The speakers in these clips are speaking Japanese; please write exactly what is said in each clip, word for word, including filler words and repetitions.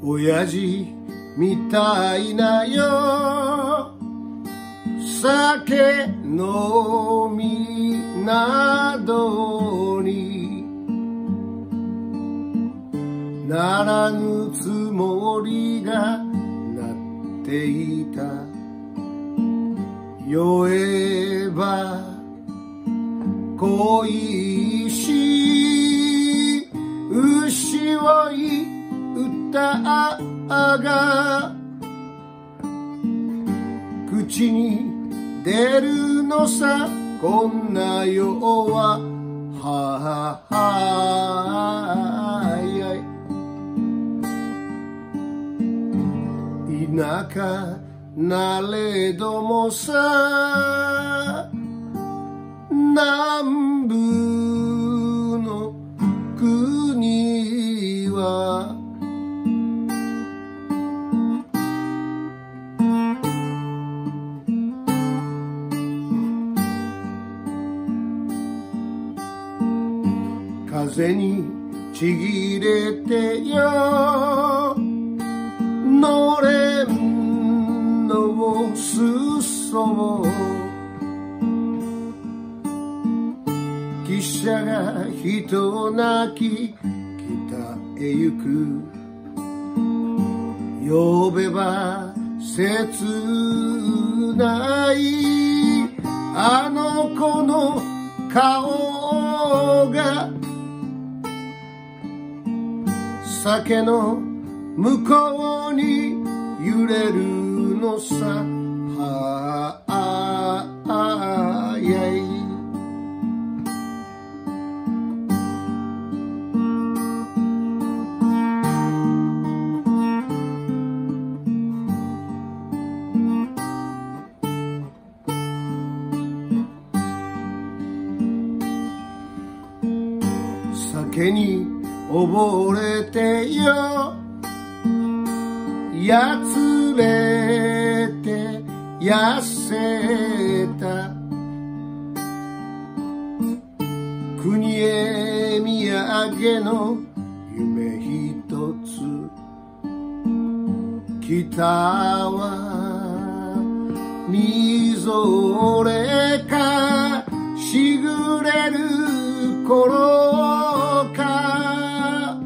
親父みたいなよ酒飲みなどにならぬつもりがなっていた。酔えば恋し牛追い歌が口に出るのさ、こんな世はははやい田舎なれどもさ、南部の国は風にちぎれてよのれんの裾を汽車が人泣き北へ行く。呼べば切ないあの子の顔が酒の向こうに揺れるのさ、はあやい酒に溺れてよやつれて痩せた。国へ土産の夢ひとつ、北はみぞれかしぐれる頃か、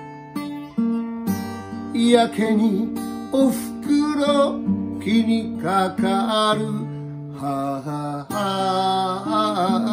やけにおふくろ気にかかるははは